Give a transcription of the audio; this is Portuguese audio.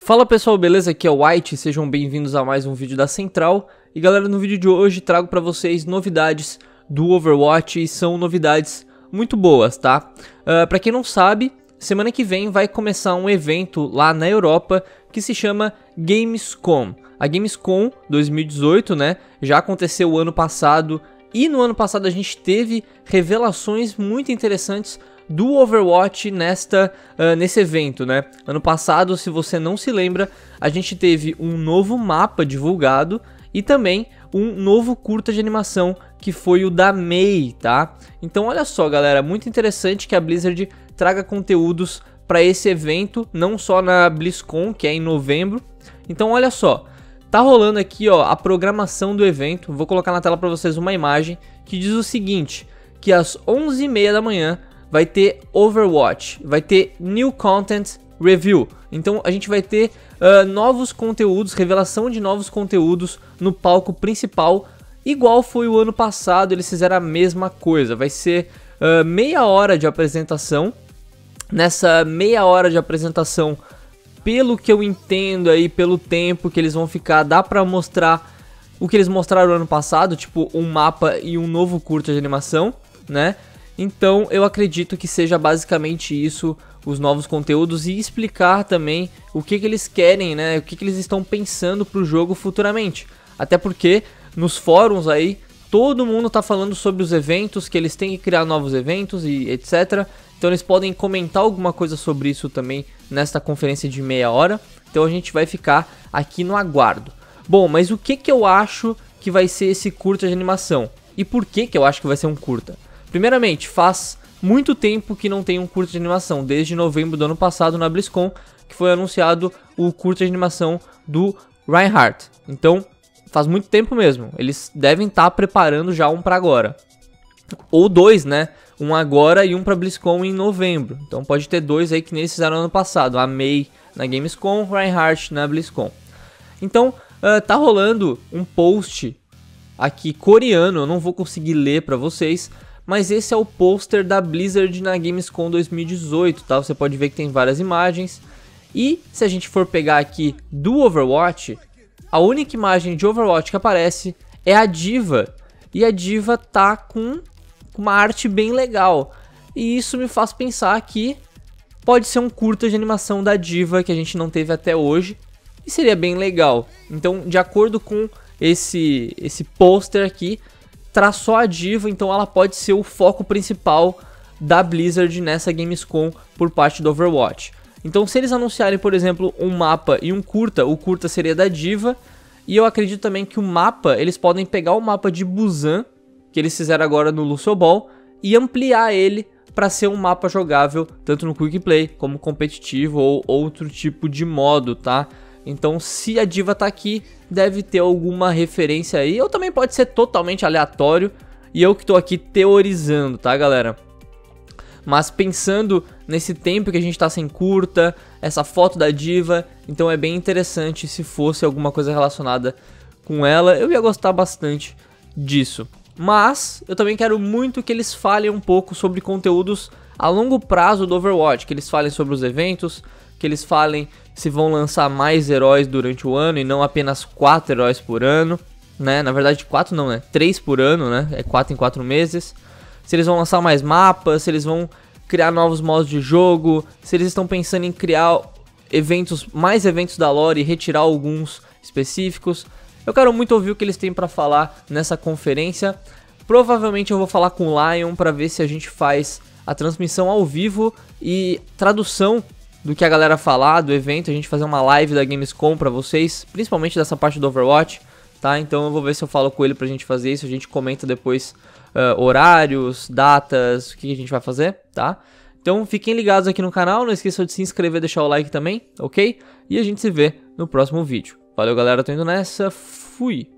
Fala pessoal, beleza? Aqui é o White, sejam bem-vindos a mais um vídeo da Central. E galera, no vídeo de hoje trago pra vocês novidades do Overwatch e são novidades muito boas, tá? Pra quem não sabe, semana que vem vai começar um evento lá na Europa que se chama Gamescom. A Gamescom 2018, né, já aconteceu o ano passado e no ano passado a gente teve revelações muito interessantes do Overwatch nesse evento, né? Ano passado, se você não se lembra, a gente teve um novo mapa divulgado e também um novo curta de animação que foi o da Mei, tá? Então olha só, galera, muito interessante que a Blizzard traga conteúdos para esse evento, não só na BlizzCon, que é em novembro. Então olha só, tá rolando aqui, ó, a programação do evento. Vou colocar na tela para vocês uma imagem que diz o seguinte, que às 11h30 da manhã vai ter Overwatch, vai ter New Content Review. Então a gente vai ter novos conteúdos, revelação de novos conteúdos no palco principal. Igual foi o ano passado, eles fizeram a mesma coisa. Vai ser meia hora de apresentação. Nessa meia hora de apresentação, pelo que eu entendo aí, pelo tempo que eles vão ficar, dá pra mostrar o que eles mostraram no ano passado, tipo um mapa e um novo curta de animação, né? Então eu acredito que seja basicamente isso, os novos conteúdos, e explicar também o que eles querem, né? O que eles estão pensando pro jogo futuramente. Até porque nos fóruns aí todo mundo tá falando sobre os eventos, que eles têm que criar novos eventos e etc. Então eles podem comentar alguma coisa sobre isso também nesta conferência de meia hora. Então a gente vai ficar aqui no aguardo. Bom, mas o que eu acho que vai ser esse curta de animação? E por que eu acho que vai ser um curta? Primeiramente, faz muito tempo que não tem um curta de animação, desde novembro do ano passado na BlizzCon, que foi anunciado o curta de animação do Reinhardt. Então, faz muito tempo mesmo, eles devem estar preparando já um para agora. Ou dois, né? Um agora e um para BlizzCon em novembro. Então pode ter dois aí que nem eles fizeram ano passado, a Mei na Gamescom, Reinhardt na BlizzCon. Então, tá rolando um post aqui coreano, eu não vou conseguir ler para vocês, mas esse é o pôster da Blizzard na Gamescom 2018, tá? Você pode ver que tem várias imagens. E se a gente for pegar aqui do Overwatch, a única imagem de Overwatch que aparece é a D.Va. E a D.Va tá com uma arte bem legal. E isso me faz pensar que pode ser um curta de animação da D.Va que a gente não teve até hoje. E seria bem legal. Então, de acordo com esse pôster aqui, traçou a D.Va, então ela pode ser o foco principal da Blizzard nessa Gamescom por parte do Overwatch. Então se eles anunciarem, por exemplo, um mapa e um curta, o curta seria da D.Va, e eu acredito também que o mapa, eles podem pegar o mapa de Busan, que eles fizeram agora no Lucio Ball, e ampliar ele para ser um mapa jogável, tanto no Quick Play, como competitivo ou outro tipo de modo, tá? Então se a D.Va tá aqui, deve ter alguma referência aí, ou também pode ser totalmente aleatório, e eu que tô aqui teorizando, tá galera? Mas pensando nesse tempo que a gente tá sem curta, essa foto da D.Va, então é bem interessante se fosse alguma coisa relacionada com ela, eu ia gostar bastante disso. Mas eu também quero muito que eles falem um pouco sobre conteúdos a longo prazo do Overwatch, que eles falem sobre os eventos, que eles falem se vão lançar mais heróis durante o ano e não apenas 4 heróis por ano, né? Na verdade 4 não, né? 3 por ano, né? É 4 em 4 meses. Se eles vão lançar mais mapas, se eles vão criar novos modos de jogo, se eles estão pensando em criar mais eventos da lore e retirar alguns específicos. Eu quero muito ouvir o que eles têm pra falar nessa conferência. Provavelmente eu vou falar com o Lion pra ver se a gente faz a transmissão ao vivo e tradução do que a galera falar do evento, a gente fazer uma live da Gamescom pra vocês, principalmente dessa parte do Overwatch, tá? Então eu vou ver se eu falo com ele pra gente fazer isso, a gente comenta depois horários, datas, o que a gente vai fazer, tá? Então fiquem ligados aqui no canal, não esqueçam de se inscrever e deixar o like também, ok? E a gente se vê no próximo vídeo. Valeu galera, tô indo nessa, fui!